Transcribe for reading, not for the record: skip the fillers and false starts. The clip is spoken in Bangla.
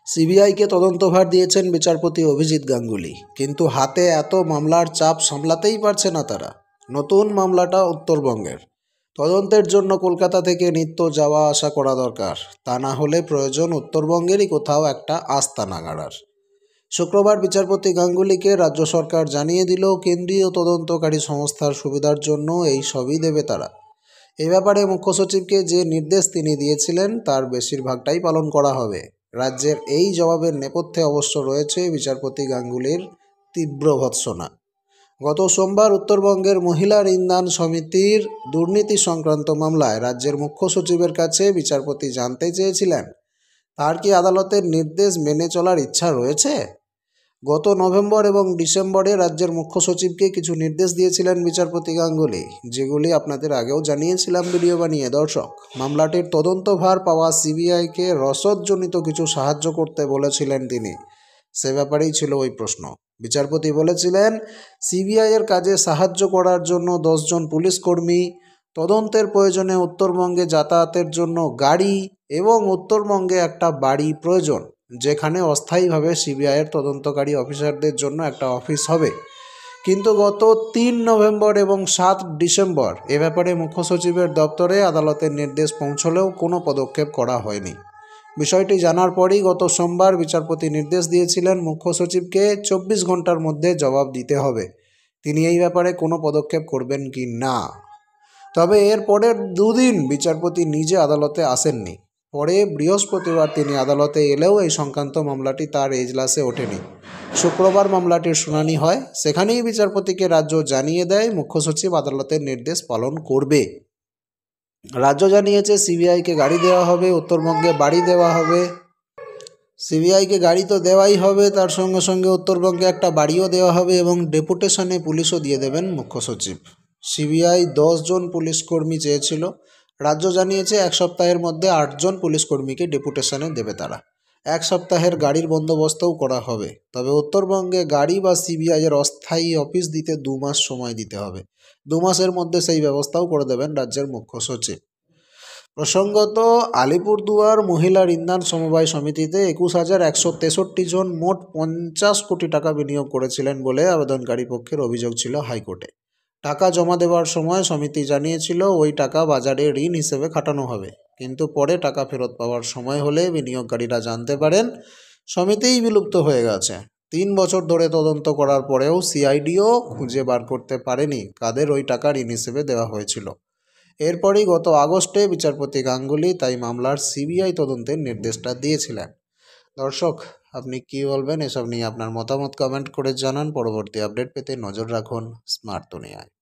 সিবিআইকে তদন্তভার দিয়েছেন বিচারপতি অভিজিৎ গাঙ্গুলি, কিন্তু হাতে এত মামলার চাপ সামলাতেই পারছে না তারা। নতুন মামলাটা উত্তরবঙ্গের। তদন্তের জন্য কলকাতা থেকে নিত্য যাওয়া আসা করা দরকার, তা না হলে প্রয়োজন উত্তরবঙ্গেরই কোথাও একটা আস্তানা গাড়ার। শুক্রবার বিচারপতি গাঙ্গুলিকে রাজ্য সরকার জানিয়ে দিল, কেন্দ্রীয় তদন্তকারী সংস্থার সুবিধার জন্য এই সবই দেবে তারা। এ ব্যাপারে মুখ্য সচিবকে যে নির্দেশ তিনি দিয়েছিলেন তার বেশিরভাগটাই পালন করা হবে। রাজ্যের এই জবাবের নেপথ্যে অবশ্য রয়েছে বিচারপতি গাঙ্গুলির তীব্র ভৎসনা। গত সোমবার উত্তরবঙ্গের মহিলা ঋণদান সমিতির দুর্নীতি সংক্রান্ত মামলায় রাজ্যের মুখ্য সচিবের কাছে বিচারপতি জানতে চেয়েছিলেন, তার কি আদালতের নির্দেশ মেনে চলার ইচ্ছা রয়েছে। গত নভেম্বর এবং ডিসেম্বরে রাজ্যের মুখ্য সচিবকে কিছু নির্দেশ দিয়েছিলেন বিচারপতি গাঙ্গুলি, যেগুলি আপনাদের আগেও জানিয়েছিলাম ভিডিও বানিয়ে। দর্শক, মামলাটির তদন্তভার পাওয়া সিবিআইকে রসদজনিত কিছু সাহায্য করতে বলেছিলেন তিনি। সে ব্যাপারেই ছিল ওই প্রশ্ন। বিচারপতি বলেছিলেন, সিবিআইয়ের কাজে সাহায্য করার জন্য 10 জন পুলিশ কর্মী, তদন্তের প্রয়োজনে উত্তরবঙ্গে যাতায়াতের জন্য গাড়ি এবং উত্তরবঙ্গে একটা বাড়ি প্রয়োজন, যেখানে অস্থায়ীভাবে সিবিআইয়ের তদন্তকারী অফিসারদের জন্য একটা অফিস হবে। কিন্তু গত 3 নভেম্বর এবং 7 ডিসেম্বর এ ব্যাপারে মুখ্য সচিবের দপ্তরে আদালতের নির্দেশ পৌঁছলেও কোনো পদক্ষেপ করা হয়নি। বিষয়টি জানার পরই গত সোমবার বিচারপতি নির্দেশ দিয়েছিলেন মুখ্য সচিবকে 24 ঘন্টার মধ্যে জবাব দিতে হবে, তিনি এই ব্যাপারে কোনো পদক্ষেপ করবেন কি না। তবে এর পরের 2 দিন বিচারপতি নিজে আদালতে আসেননি। পরে বৃহস্পতিবার তিনি আদালতে এলেও এই সংক্রান্ত মামলাটি তার এজলাসে ওঠেনি। শুক্রবার মামলাটির শুনানি হয়, সেখানেই বিচারপতিকে রাজ্য জানিয়ে দেয় মুখ্য সচিব আদালতের নির্দেশ পালন করবে। রাজ্য জানিয়েছে সিবিআইকে গাড়ি দেওয়া হবে, উত্তরবঙ্গে বাড়ি দেওয়া হবে। সিবিআইকে গাড়ি তো দেওয়াই হবে, তার সঙ্গে সঙ্গে উত্তরবঙ্গে একটা বাড়িও দেওয়া হবে এবং ডেপুটেশনে পুলিশও দিয়ে দেবেন মুখ্য সচিব। সিবিআই 10 জন পুলিশ কর্মী চেয়েছিল, রাজ্য জানিয়েছে 1 সপ্তাহের মধ্যে 8 জন পুলিশ কর্মীকে ডেপুটেশনে দেবে তারা। 1 সপ্তাহের গাড়ির বন্দোবস্তও করা হবে। তবে উত্তরবঙ্গে গাড়ি বা সিবিআইয়ের অস্থায়ী অফিস দিতে 2 মাস সময় দিতে হবে। 2 মাসের মধ্যে সেই ব্যবস্থাও করে দেবেন রাজ্যের মুখ্য সচিব। প্রসঙ্গত, আলিপুরদুয়ার মহিলা ঋণদান সমবায় সমিতিতে 21,163 জন মোট 50 কোটি টাকা বিনিয়োগ করেছিলেন বলে আবেদনকারী পক্ষের অভিযোগ ছিল হাইকোর্টে। টাকা জমা দেওয়ার সময় সমিতি জানিয়েছিল ওই টাকা বাজারে ঋণ হিসেবে খাটানো হবে, কিন্তু পরে টাকা ফেরত পাওয়ার সময় হলে বিনিয়োগকারীরা জানতে পারেন সমিতিই বিলুপ্ত হয়ে গেছে। 3 বছর ধরে তদন্ত করার পরেও সিআইডিও খুঁজে বার করতে পারেনি কাদের ওই টাকা ঋণ হিসেবে দেওয়া হয়েছিল। এরপরই গত আগস্টে বিচারপতি গাঙ্গুলি তাই মামলার সিবিআই তদন্তের নির্দেশটা দিয়েছিলেন। দর্শক, আপনি কি বলবেন এসব নিয়ে? আপনার মতামত কমেন্ট করে জানান। পরবর্তী আপডেট পেতে নজর রাখুন স্মার্ট দুনিয়ায়।